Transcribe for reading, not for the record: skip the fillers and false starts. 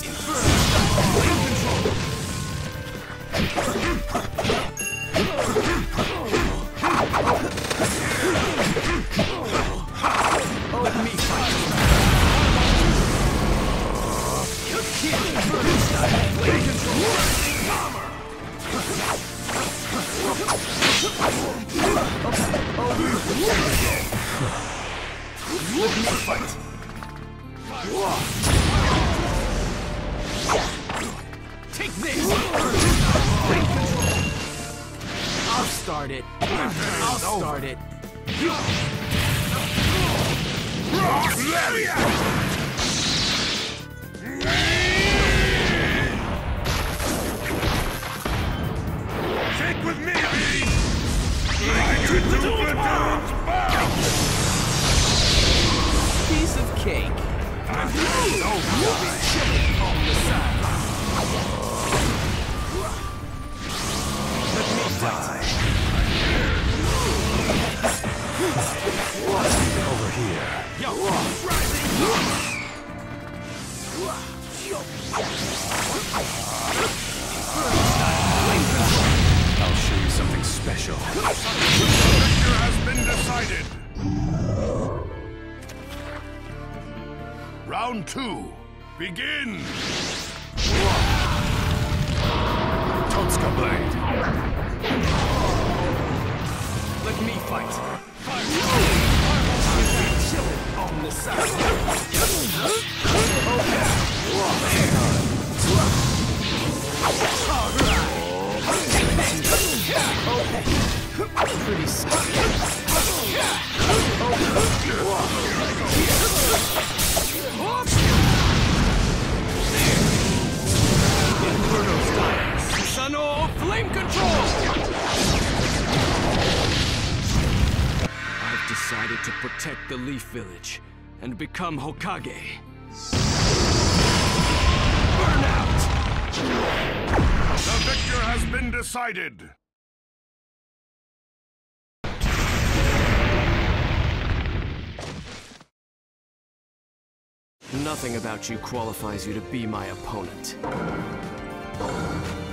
Take this! I'll start it. I'll start it. Take with me, baby! Like a Dubadoon's bow! Piece of cake. You'll be chilling on the sideline. Let me die. Over here. Yo, rising. I'll show you something special. The victor has been decided. Round 2. Begin! Totska Blade. Let me fight. Chilling on the side. Pretty scary. Inferno style. Susano flame control. I've decided to protect the Leaf Village and become Hokage. Burn out! The victor has been decided. Nothing about you qualifies you to be my opponent.